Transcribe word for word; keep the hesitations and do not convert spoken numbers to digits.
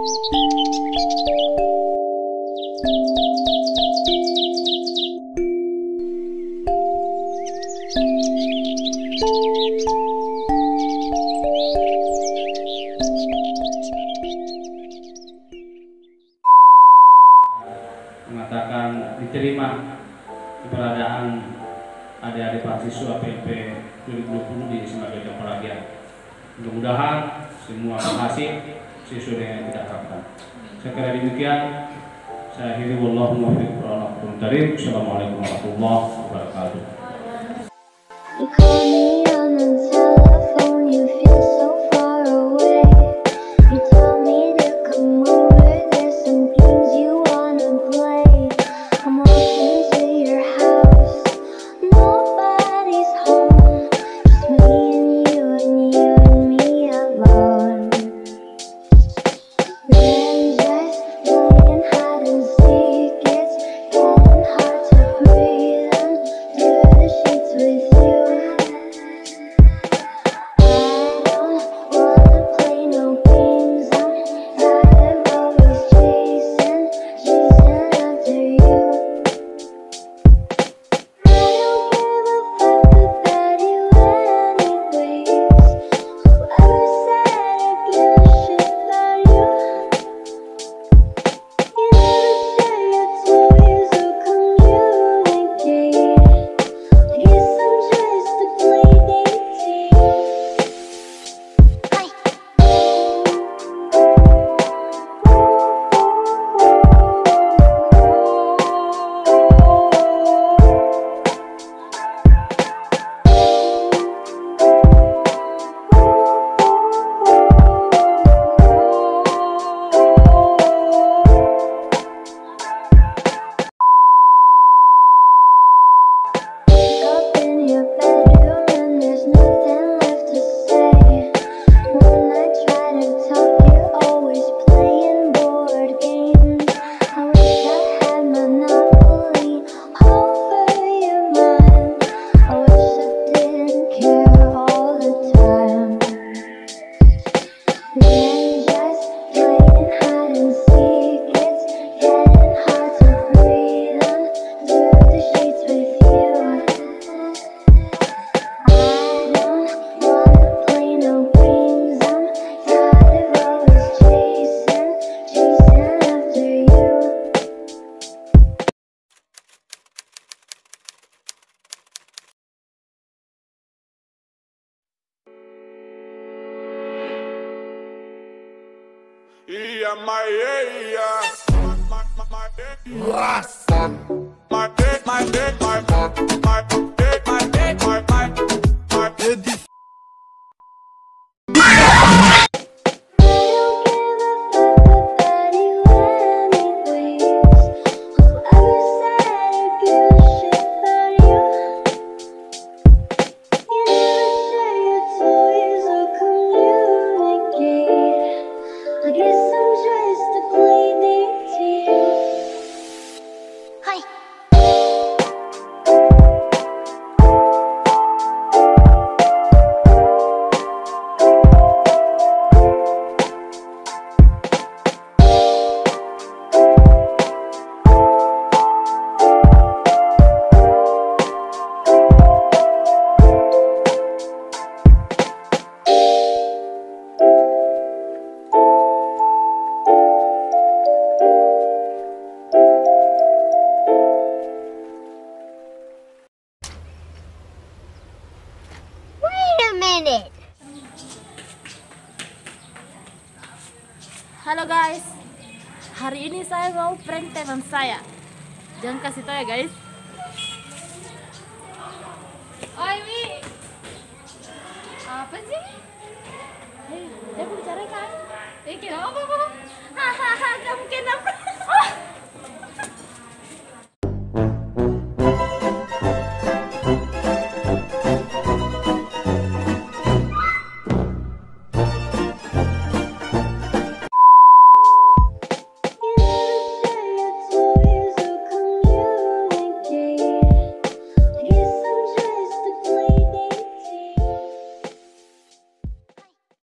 Mengatakan diterima keberadaan adik-adik mahasiswa P M P dua ribu dua puluh di S M A Gajah Pelagian. Mudah-mudahan semua berhasil sesuai dengan yang kita harapkan. Saya kira demikian. Saya akhiri, wallahu muwaffiq. Assalamualaikum warahmatullahi wabarakatuh. You call me on the telephone, you feel so far away. You tell me to come over, there's some games you wanna play. I'm walking to your house, nobody's home, just me and you and you and me alone. We're just playing hide and seek, it's getting hard to breathe under the sheets with you. Yeah, my yeah, yeah. My, my, my, my, my, dick, my dick, my, my, dick, my dick, my, my, my, dick. Halo guys, hari ini saya mau prank teman saya. Jangan kasih tahu ya guys. Oi Mi, apa sih? Hei, dia mau bicara kan? Eh, kenapa?